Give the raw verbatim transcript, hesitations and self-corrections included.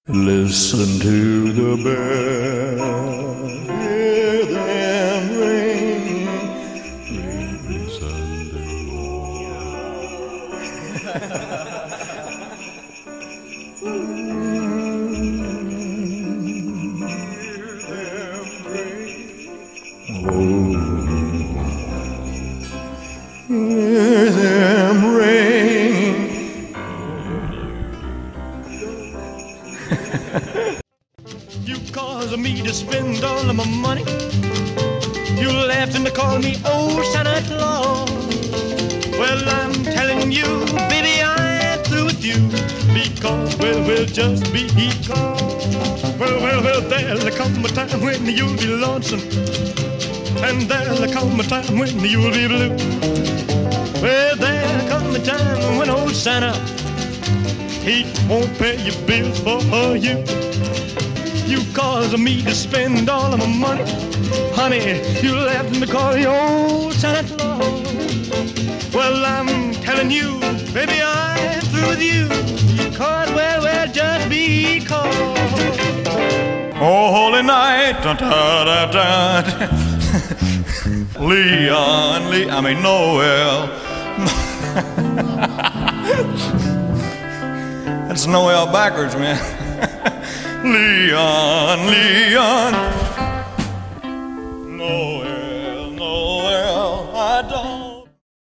Listen to the bell, hear them ring, every Sunday morning. Hear them ring, oh, hear them ring. You caused me to spend all of my money. You laughed and called me old Santa Claus. Well, I'm telling you, baby, I'm through with you. Because, well, well, just because. Well, well, well, there'll come a time when you'll be lonesome. And there'll come a time when you'll be blue. Well, there'll come a time when old Santa, he won't pay your bills for you. You caused me to spend all of my money. Honey, you left me call you old Santa Claus. Well, I'm telling you, baby, I'm through with you. Because, well, well, just because. Oh, holy night, da da da da. Leon, Lee, I mean Noel. That's Noel backwards, man. Leon, Leon.